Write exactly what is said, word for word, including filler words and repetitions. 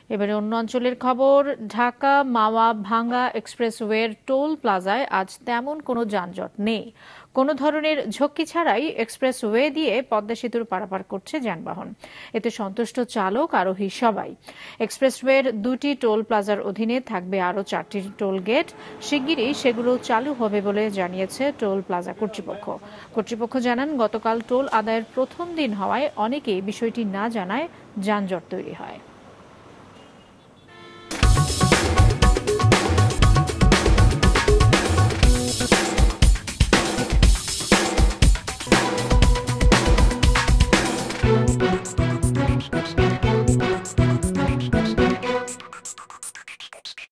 এবারে অন্য অঞ্চলের খবর। ঢাকা মাওয়া ভাঙ্গা এক্সপ্রেসওয়ের টোল প্লাজায় আজ তেমন কোনো যানজট নেই। কোনো ধরনের ঝক্কি ছাড়াই এক্সপ্রেসওয়ে দিয়ে পদ্মা সেতুর পারাপার করছে যানবাহন। এতে সন্তুষ্ট চালক আরোহী সবাই। এক্সপ্রেসওয়ের দুটি টোল প্লাজার অধীনে থাকবে আরও চারটি টোল গেট। শিগগিরই সেগুলো চালু হবে বলে জানিয়েছে টোল প্লাজা কর্তৃপক্ষ। কর্তৃপক্ষ জানান, গতকাল টোল আদায়ের প্রথম দিন হওয়ায় অনেকেই বিষয়টি না জানায় যানজট তৈরি হয়।